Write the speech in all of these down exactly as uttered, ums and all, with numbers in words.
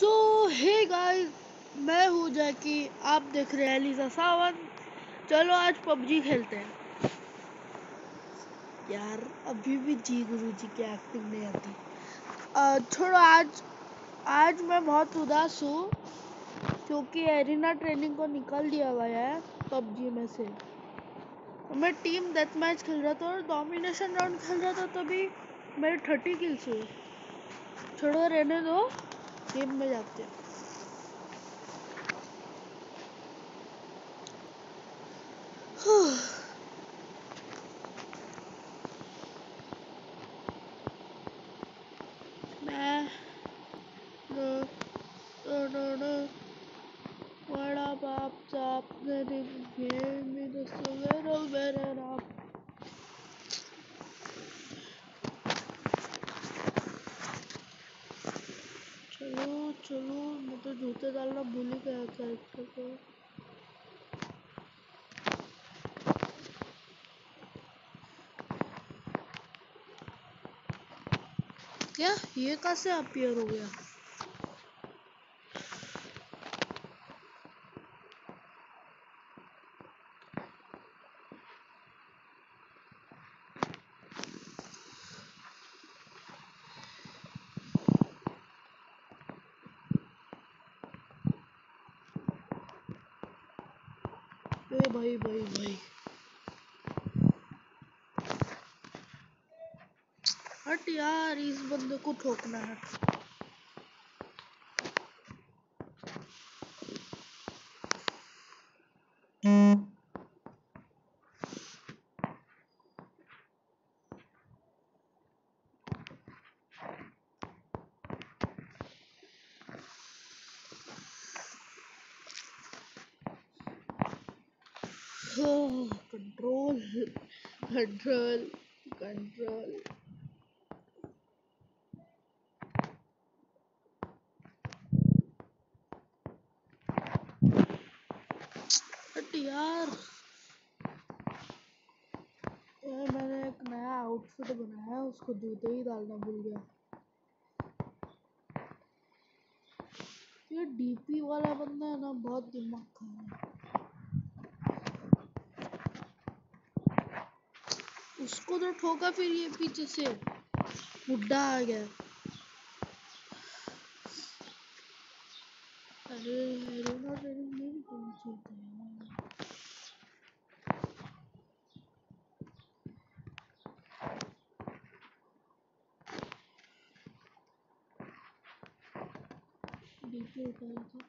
सो hey guys, मैं हूँ जैकी। आप देख रहे हैं लिसा सावन। चलो आज पबजी खेलते हैं। यार अभी भी जी गुरु जी की एक्टिंग नहीं आती। अ, छोड़ो, आज आज मैं बहुत उदास हूँ क्योंकि एरिना ट्रेनिंग को निकाल दिया गया है पबजी में से। मैं टीम डेथ मैच खेल रहा था और डोमिनेशन राउंड खेल रहा था, तभी मेरे थर्टी किल्स हुए। छोड़ो, रहने दो, गेम में जाते हैं। मैं no, no, no, no. What about stop letting give me just a little bit of चलो चलो, मैं तो जूते डालना भूल ही गया कैरेक्टर को। क्या ये कैसे अपीयर हो गया? ए भाई भाई भाई, हट यार, इस बंदे को ठोकना है। Control control control. हट यार, यार मैंने एक नया आउटफिट बनाया है, उसको जूते ही डालना भूल गया। ये डीपी वाला बंदा है ना, बहुत दिमाग खराब है। उसको तो ठोका, फिर ये पीछे से बुड्ढा आ गया। अरे एरिना ट्रेनिंग नहीं पहुंची थी। डीपी उठाया था।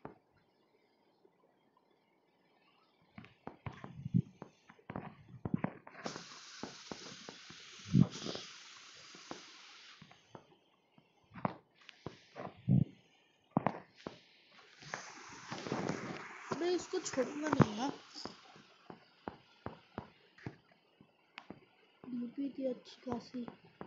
मैं इसको छोड़ूंगा नहीं यार। डीपी थी अच्छी खासी।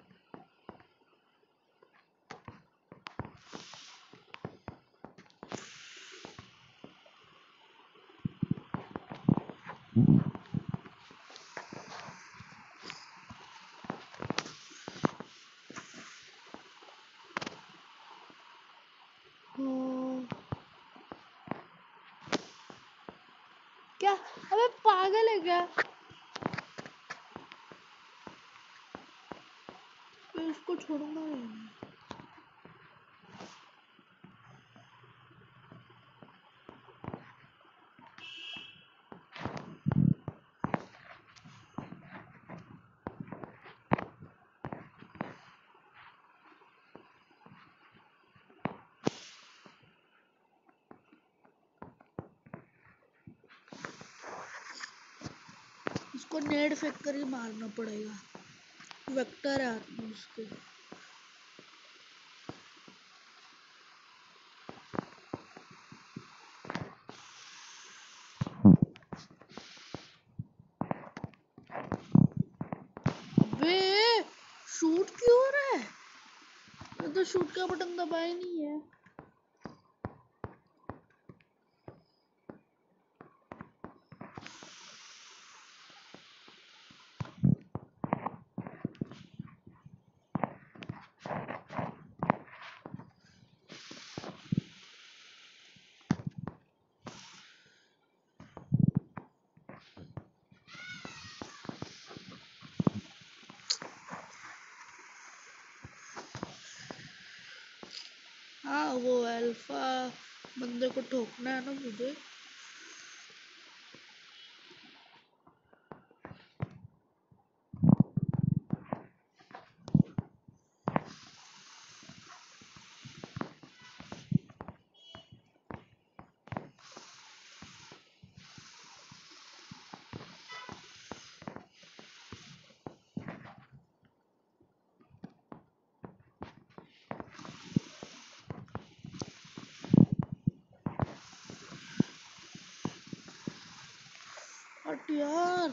हाँ। क्या? अबे पागल है क्या? मैं इसको छोड़ूंगा नहीं। इसको नेड फेंक कर ही मारना पड़ेगा। वेक्टर है हाथ में उसके। अबे शूट क्यों हो रहा है? मैं तो शूट का बटन दबाया नहीं है। हाँ वो अल्फा बंदे को ठोकना है ना मुझे। हट यार,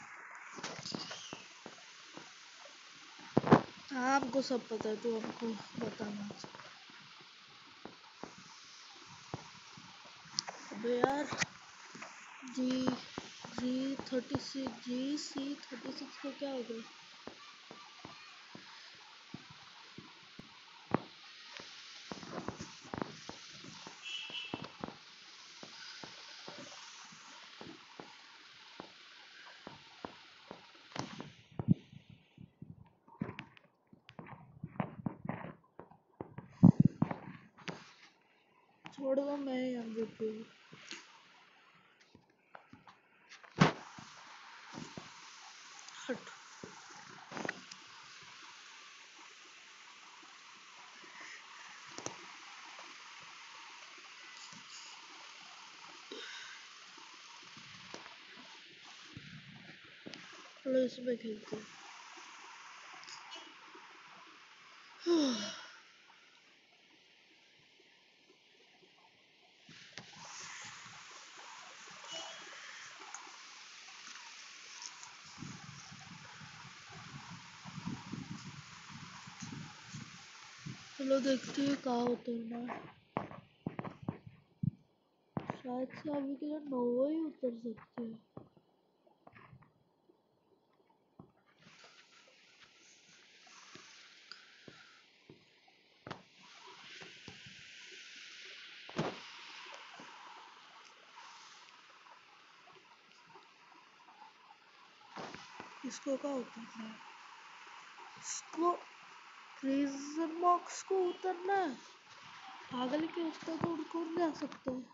हाँ हमको सब पता है, तो हमको बताना। अबे यार, G G thirty six G C thirty six को क्या हो गया? छोड़ दो, मैं एमवीपी हूँ। हट। चलो इसमें खेलते हैं। चलो देखते हैं कहाँ उतरना है। शायद से अभी के लिए नोवा ही उतर सकते हैं। इसको क्या उतरना है? इसको प्रिजन बॉक्स को उतरना है। पागल के उसका तो उनको जा सकते हैं।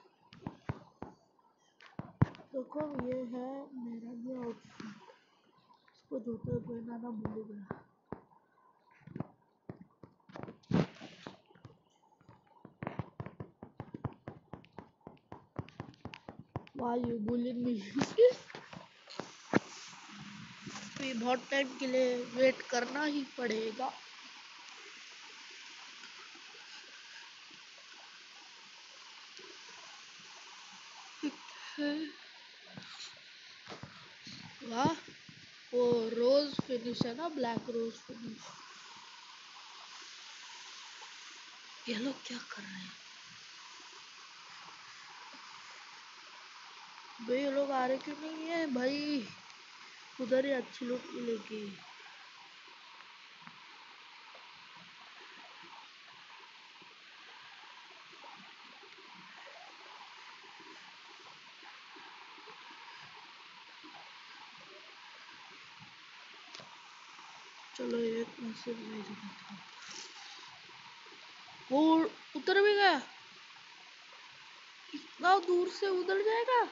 देखो ये है मेरा भी आउटफिट। इसको जूते पहनाना भूल गया। Why you bullying me? तो बहुत टाइम के लिए वेट करना ही पड़ेगा। वाह, वो रोज फिनिश है ना, ब्लैक रोज फिनिश। ये लोग क्या कर रहे हैं? भाई ये लोग आ रहे क्यों नहीं है भाई? उधर ही अच्छी लूट मिलेगी। चलो एक मैसेज भेज देता हूँ। वो उतर भी गया? इतना दूर से उतर जाएगा?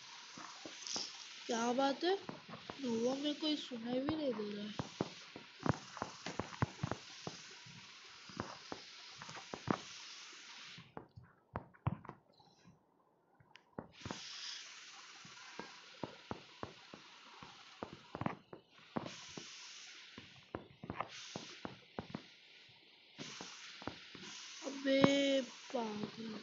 क्या बात है? नोवा में कोई सुनाई भी नहीं दे रहा है। बे पागल।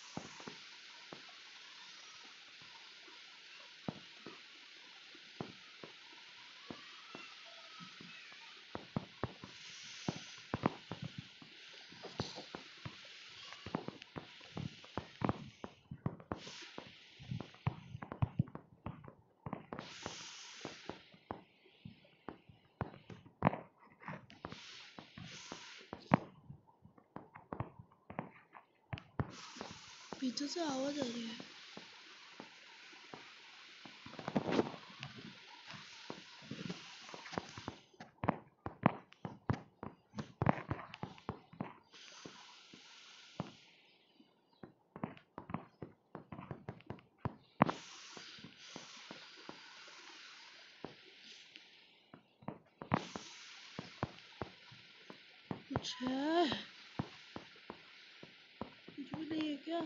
पीछे से आवाज आ रही है। कुछ है? कुछ भी नहीं है क्या?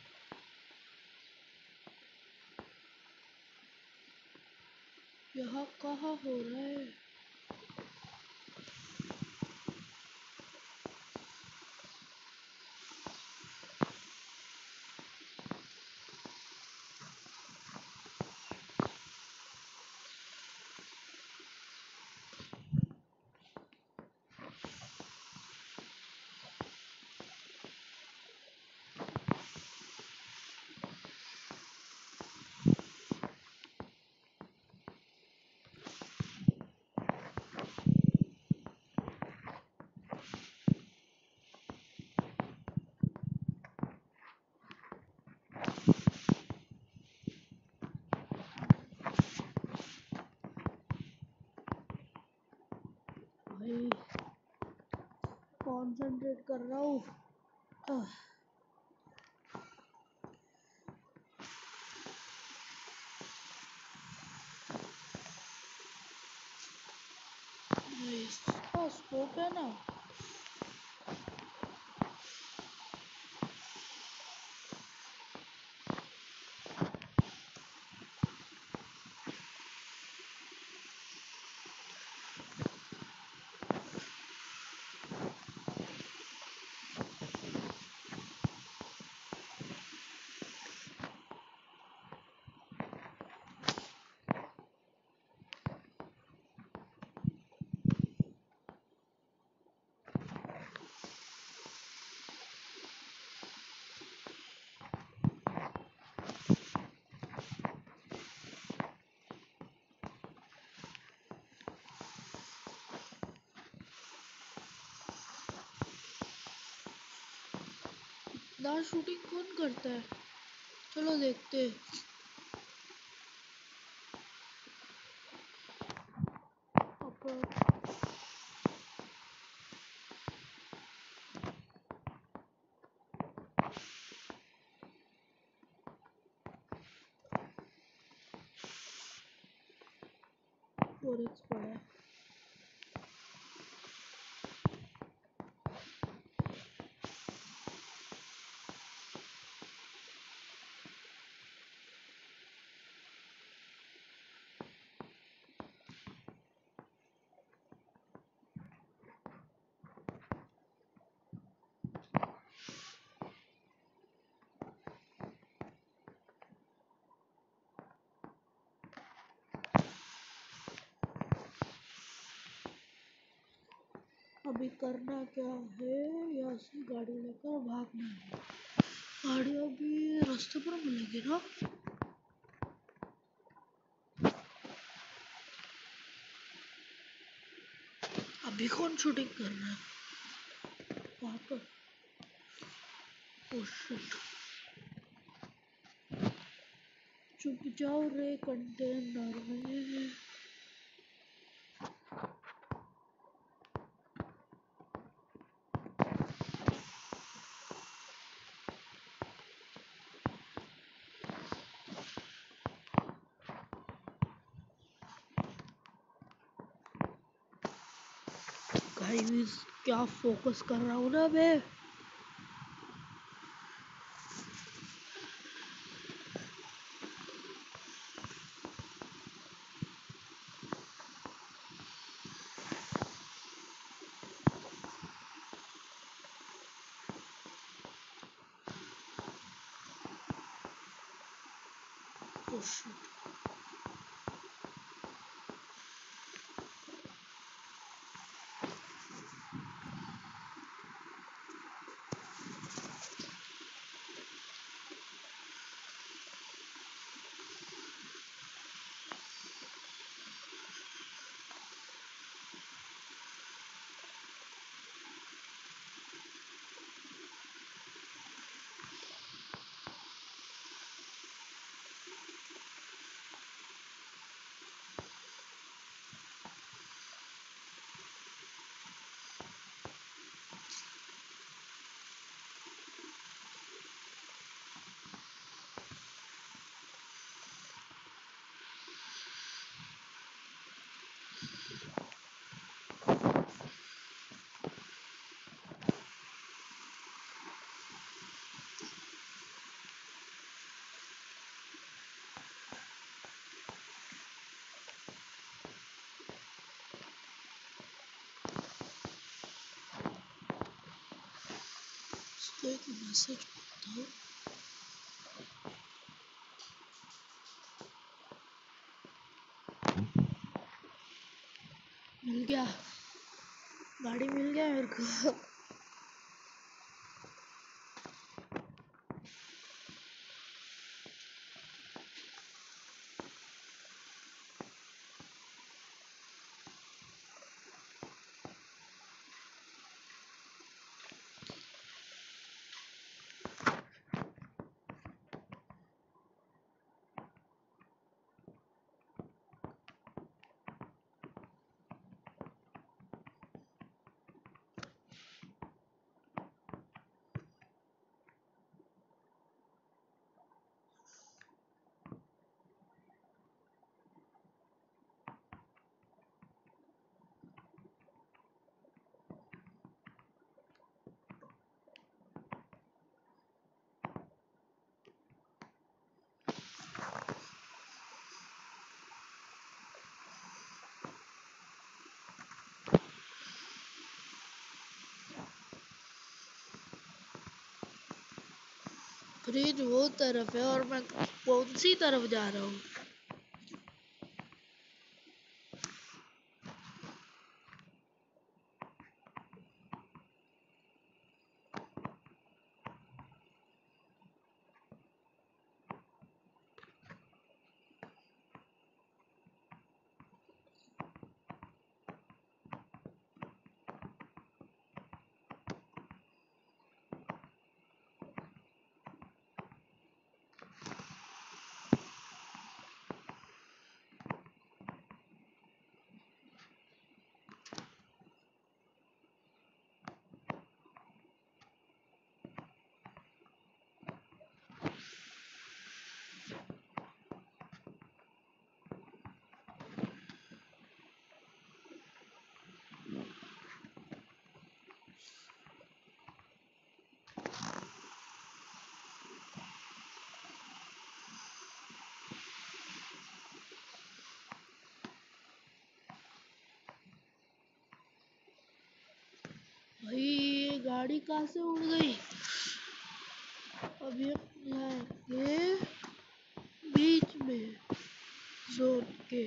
यहाँ कहाँ हो रहा है? भाई कॉन्सेंट्रेट कर रहा हूँ। इसका स्कोप है ना। ना शूटिंग कौन करता है? चलो देखते हैं। फोर एक्स पड़ा है। अभी करना क्या है? यहाँ से गाड़ी लेकर भागना है। गाड़ी अभी रास्ते पर मिलेगी ना। अभी कौन शूटिंग कर रहा है वहाँ पर? Oh shit. चुप जाओ रे कंटेनर में। गाइस क्या फोकस कर रहा हूँ ना मैं। Oh shit. तो एक मैसेज पढ़ता हूँ। मिल गया, गाड़ी मिल गया मेरे को। ब्रिज वो तरफ है और मैं कौन सी तरफ जा रहा हूँ? भाई ये गाड़ी कहाँ से उड़ गई? अब ये ये बीच में जोन के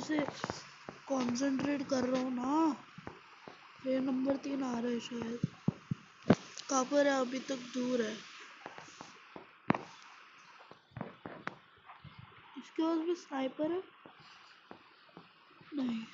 से कंसंट्रेट कर रहा हूँ ना। ये नंबर तीन आ रहा है शायद। कहाँ पर है? अभी तक दूर है। इसके पास भी स्नाइपर है? नहीं।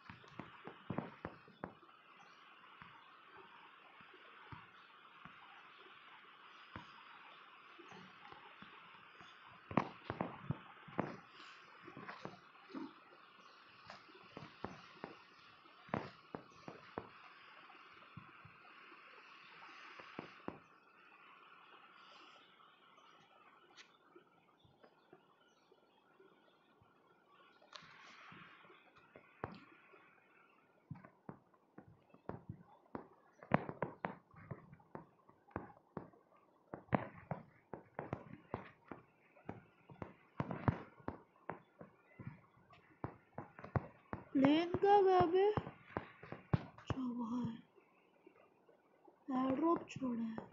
प्लेन का वेब है? अच्छा वहाँ है। एयरड्रॉप छोड़ा है।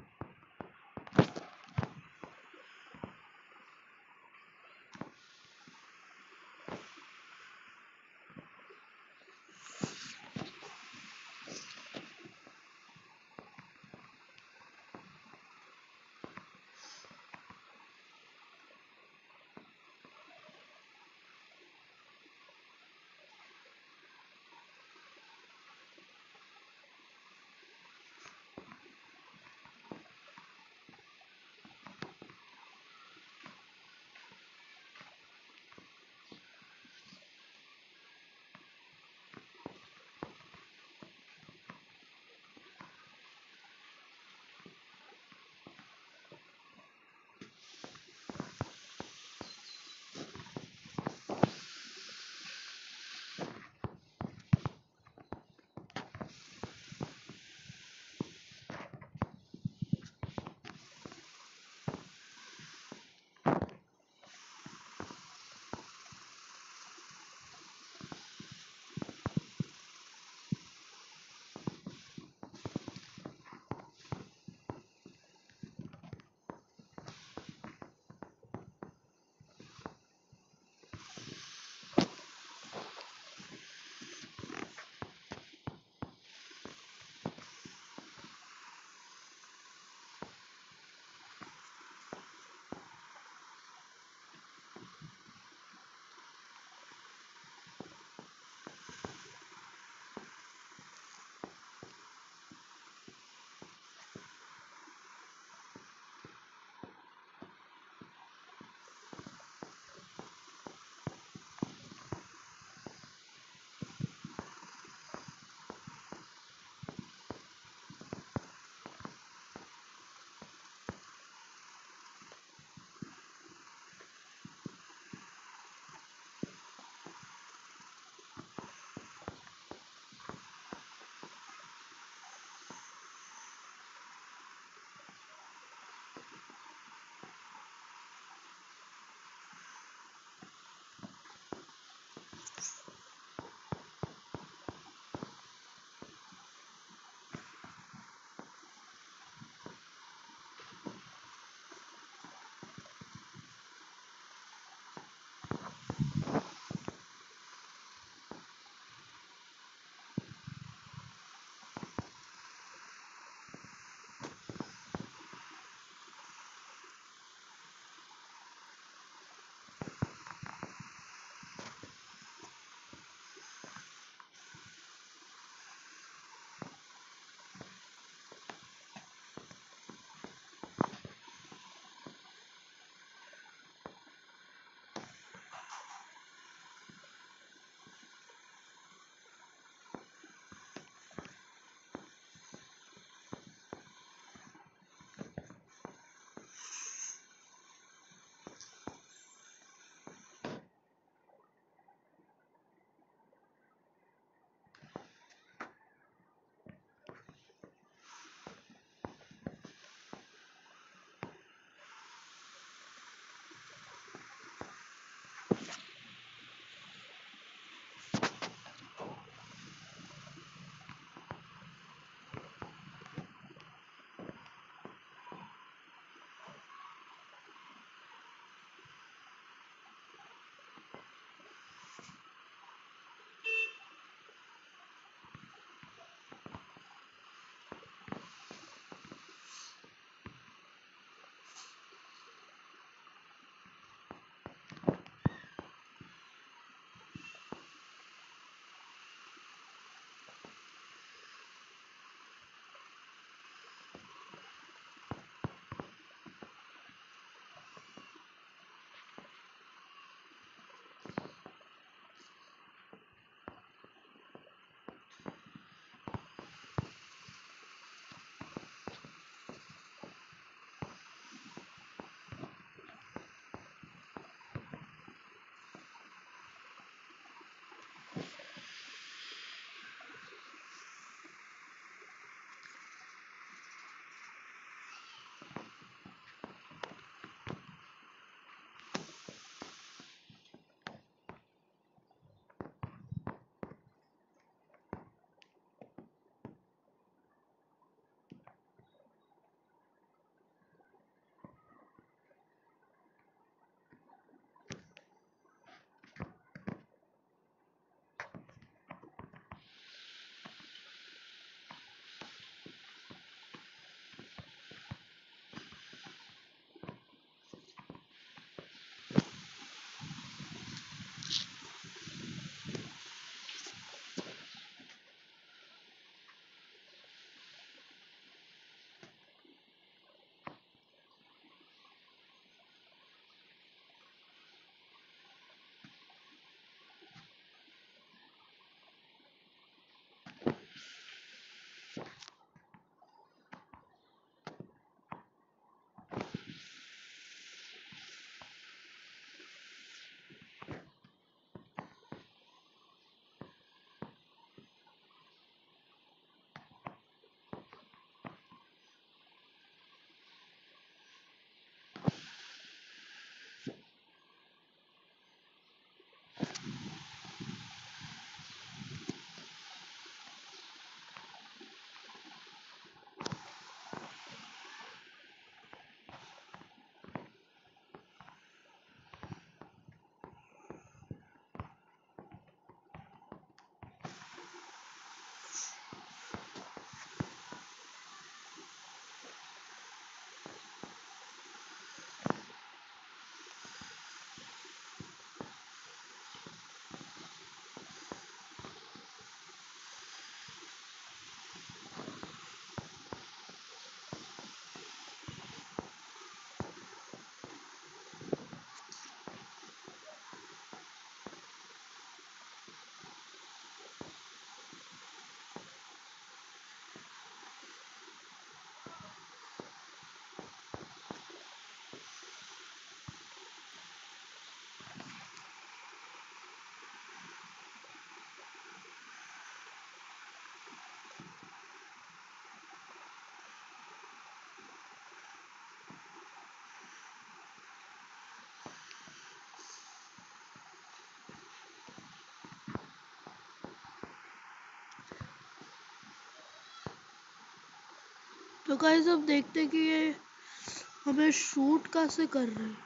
तो गाइस अब देखते हैं कि ये हमें शूट कैसे कर रहे हैं।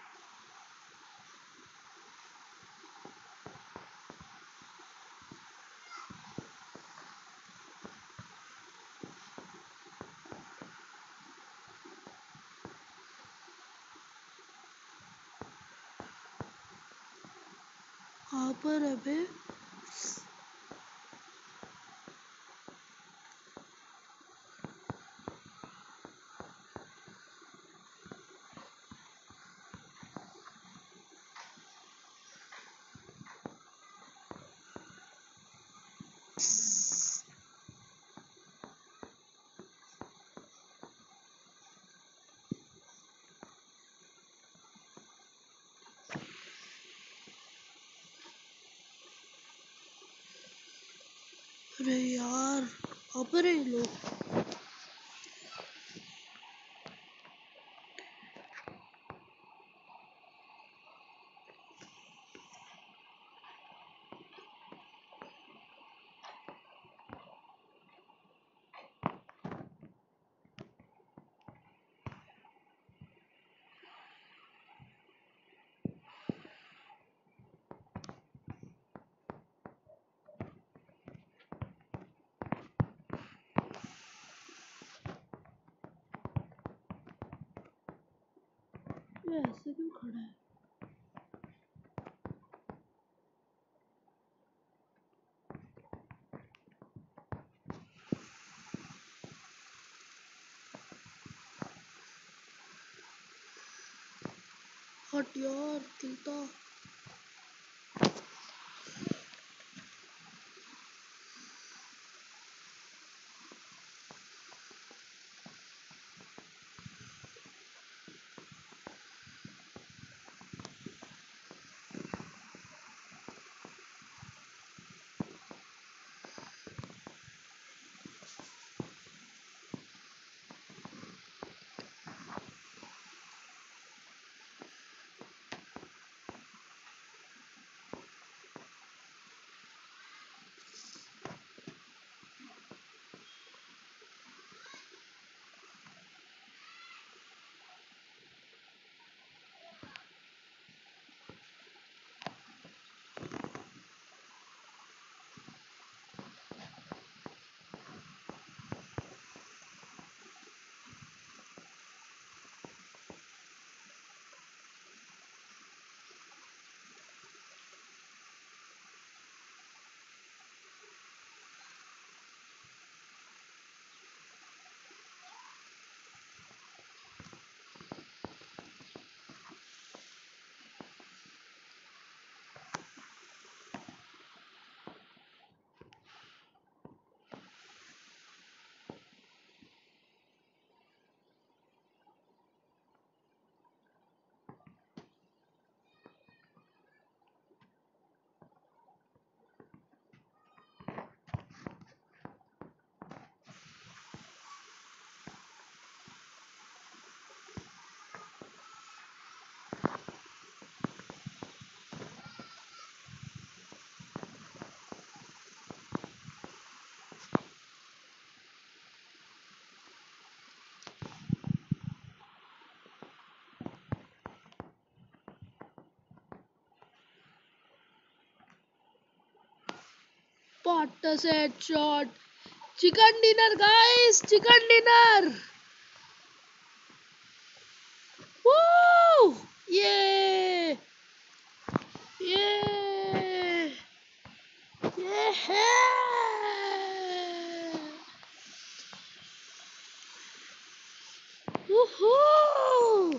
कहाँ पर है बे? अरे यार कहाँ पर है ये लोग? ये ऐसे क्यों खड़ा है? हट यार चलता। Potters headshot. Chicken dinner, guys! Chicken dinner! Woo! Yeah! Yeah! Yeah! Woohoo!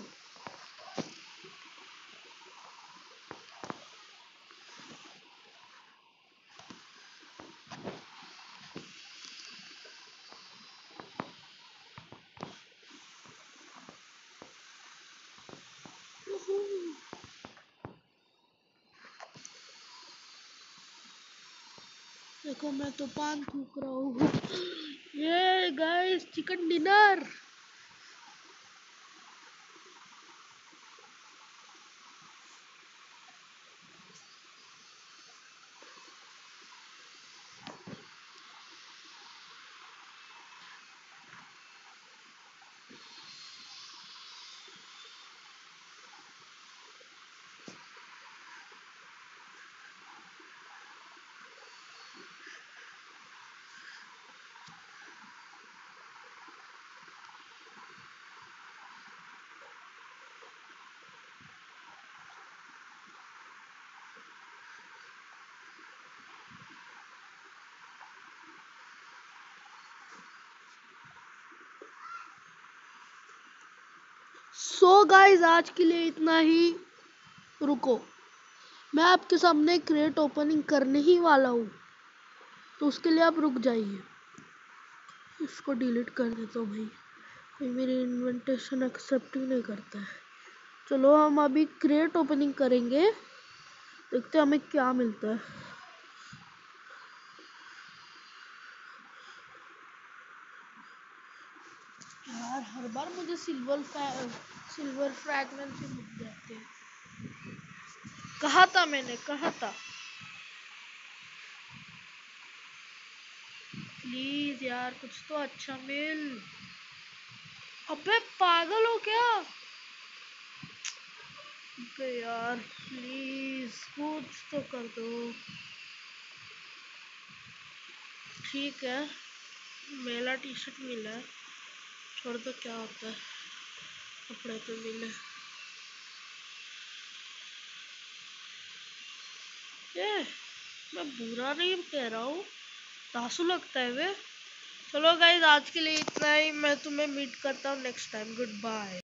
देखो मैं तो पान थूक रहा हूँ। ये guys chicken dinner. So guys आज के लिए इतना ही। रुको, मैं आपके सामने क्रेट ओपनिंग करने ही वाला हूँ, तो उसके लिए आप रुक जाइए। इसको डिलीट कर देता हूँ भाई, कोई मेरी इन्विटेशन एक्सेप्ट ही नहीं करता है। चलो हम अभी क्रेट ओपनिंग करेंगे, देखते हैं हमें क्या मिलता है। यार हर बार मुझे सिल्वर सिल्वर फ्रैगमेंट से मिल जाते हैं। कहा था मैंने, कहा था प्लीज यार कुछ तो अच्छा मिल। अबे पागल हो क्या? अबे यार प्लीज कुछ तो कर दो। ठीक है, मेला टी शर्ट मिला है, छोड़ दो क्या होता है, कपड़े तो मिले। ये मैं बुरा नहीं कह रहा हूँ, तासु लगता है वे। चलो गाइज आज के लिए इतना ही, मैं तुम्हें मीट करता हूँ नेक्स्ट टाइम। Good bye.